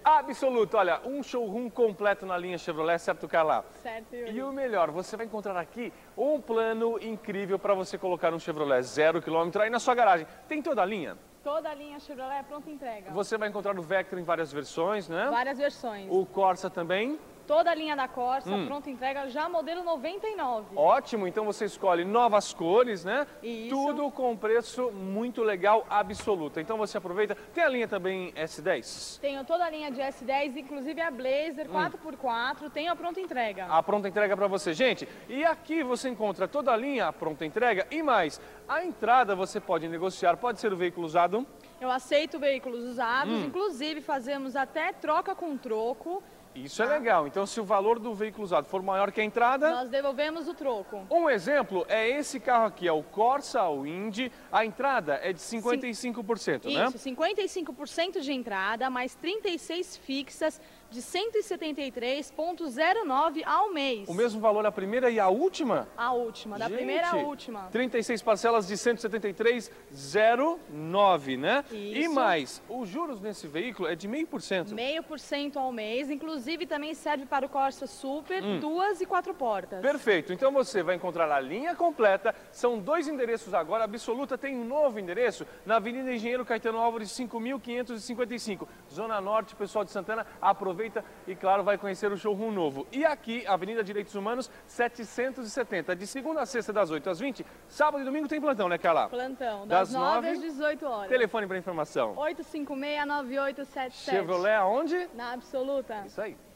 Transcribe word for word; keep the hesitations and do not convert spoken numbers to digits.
Absoluto. Olha, um showroom completo na linha Chevrolet, certo, Carla? Certo, Yuri. E o melhor, você vai encontrar aqui um plano incrível para você colocar um Chevrolet zero quilômetro aí na sua garagem. Tem toda a linha? Toda a linha Chevrolet é pronta entrega. Você vai encontrar o Vectra em várias versões, né? Várias versões. O Corsa também. Toda a linha da Corsa, Hum. pronta entrega, já modelo noventa e nove. Ótimo, então você escolhe novas cores, né? Isso. Tudo com preço muito legal, absoluto. Então você aproveita. Tem a linha também S dez? Tenho toda a linha de S dez, inclusive a Blazer quatro por quatro, tenho a pronta entrega. A pronta entrega para você, gente. E aqui você encontra toda a linha, a pronta entrega e mais. A entrada você pode negociar, pode ser o veículo usado. Eu aceito veículos usados, Hum. inclusive fazemos até troca com troco. Isso é legal. Então, se o valor do veículo usado for maior que a entrada... Nós devolvemos o troco. Um exemplo é esse carro aqui, é o Corsa, o Indy. A entrada é de cinquenta e cinco por cento, né? Isso, cinquenta e cinco por cento de entrada, mais trinta e seis fixas de cento e setenta e três vírgula zero nove ao mês. O mesmo valor a primeira e a última? A última, da Gente, primeira à última. trinta e seis parcelas de cento e setenta e três vírgula zero nove, né? Isso. E mais, os juros nesse veículo é de meio por cento. Meio por cento ao mês, inclusive também serve para o Corsa Super, Hum. duas e quatro portas. Perfeito, então você vai encontrar a linha completa, são dois endereços agora, a Absoluta tem um novo endereço na Avenida Engenheiro Caetano Álvares cinco mil quinhentos e cinquenta e cinco, Zona Norte, pessoal de Santana, aproveita e claro, vai conhecer o showroom novo. E aqui, Avenida Direitos Humanos setecentos e setenta, de segunda a sexta das oito às vinte, sábado e domingo tem plantão, né, Carla? Plantão, Das das nove nove às dezoito horas. Telefone para informação. oito cinco seis, nove oito sete sete. Chevrolet aonde? Na Absoluta. Isso aí.